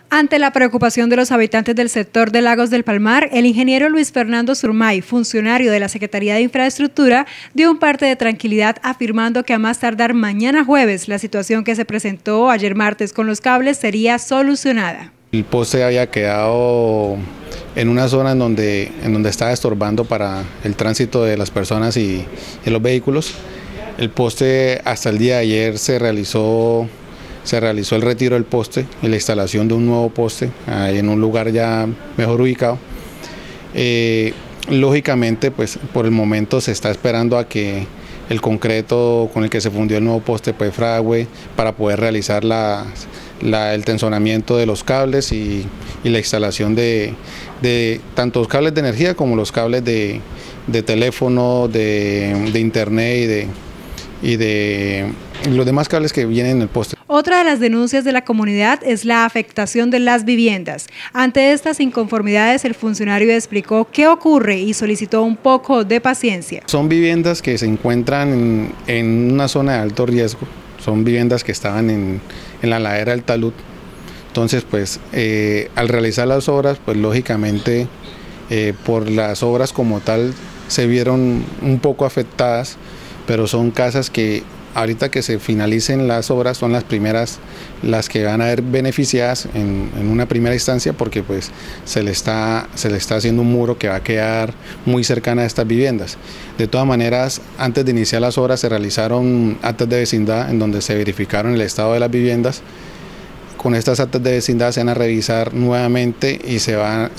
Ante la preocupación de los habitantes del sector de Lagos del Palmar, el ingeniero Luis Fernando Surmay, funcionario de la Secretaría de Infraestructura, dio un parte de tranquilidad afirmando que a más tardar mañana jueves la situación que se presentó ayer martes con los cables sería solucionada. El poste había quedado en una zona en donde estaba estorbando para el tránsito de las personas y los vehículos. El poste hasta el día de ayer se realizó el retiro del poste y la instalación de un nuevo poste en un lugar ya mejor ubicado. Lógicamente, pues por el momento se está esperando a que el concreto con el que se fundió el nuevo poste pues fragüe para poder realizar el tensionamiento de los cables y la instalación de tanto los cables de energía como los cables de teléfono, de internet y de los demás cables que vienen en el poste. Otra de las denuncias de la comunidad es la afectación de las viviendas. Ante estas inconformidades, el funcionario explicó qué ocurre y solicitó un poco de paciencia. Son viviendas que se encuentran en una zona de alto riesgo, son viviendas que estaban en la ladera del talud. Entonces, pues al realizar las obras, pues lógicamente por las obras como tal se vieron un poco afectadas, pero son casas que ahorita que se finalicen las obras son las primeras, las que van a ver beneficiadas en una primera instancia, porque pues se le está haciendo un muro que va a quedar muy cercana a estas viviendas. De todas maneras, antes de iniciar las obras se realizaron actas de vecindad en donde se verificaron el estado de las viviendas. Con estas actas de vecindad se van a revisar nuevamente y se van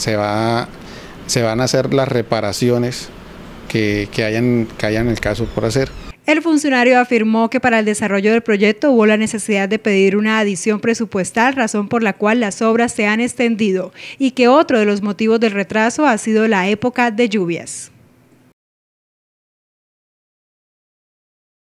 a hacer las reparaciones que hayan en el caso por hacer. El funcionario afirmó que para el desarrollo del proyecto hubo la necesidad de pedir una adición presupuestal, razón por la cual las obras se han extendido, y que otro de los motivos del retraso ha sido la época de lluvias.